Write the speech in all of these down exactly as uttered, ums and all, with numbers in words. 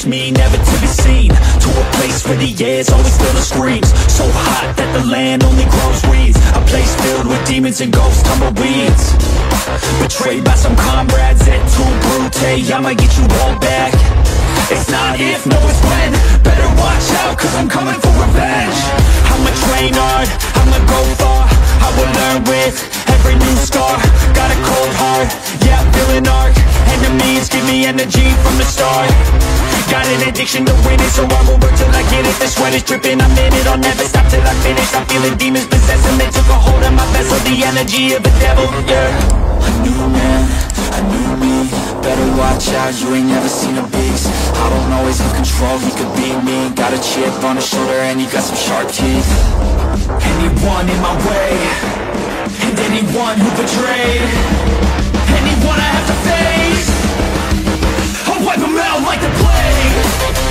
me, never to be seen. To a place where the air's always filled with screams. So hot that the land only grows weeds. A place filled with demons and ghosts, tumbleweeds. Betrayed by some comrades, et tu brute, I'ma get you all back. It's not if, no it's when. Better watch out, cause I'm coming for revenge. I'ma train hard, I'ma go far. I will learn with every new scar. Got a cold heart, yeah, I'm feeling arc. Enemies give me energy from the start. Got an addiction to winning, so I will work till I get it. The sweat is dripping, I'm in it, I'll never stop till I finish. I'm feeling demons possessing, they took a hold of my vessel. The energy of a devil, yeah. A new man, a new me. Better watch out, you ain't never seen a beast. I don't always have control, he could be me. Got a chip on his shoulder and he got some sharp teeth. Anyone in my way, and anyone who betrayed, anyone I have to face, I'll wipe them out like the plague.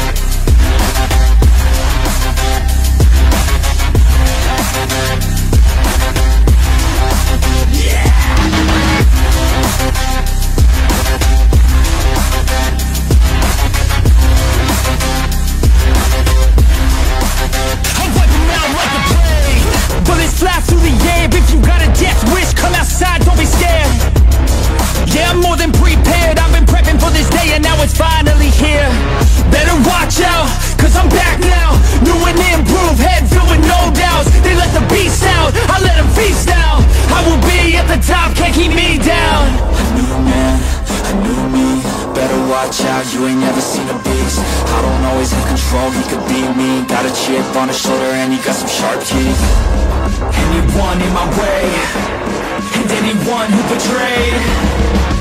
Fly through the air, if you got a death wish, come outside, don't be scared. Yeah, I'm more than prepared, I've been prepping for this day and now it's finally here. Better watch out, cause I'm back now. New and improved, head filled with no doubts. They let the beast out, I let them feast now. I will be at the top, can't keep me down. A new man, a new me. Better watch out, you ain't never seen a beast. I don't always have control, he could be me. Got a chip on his shoulder and he got some sharp teeth. Anyone in my way, and anyone who betrayed,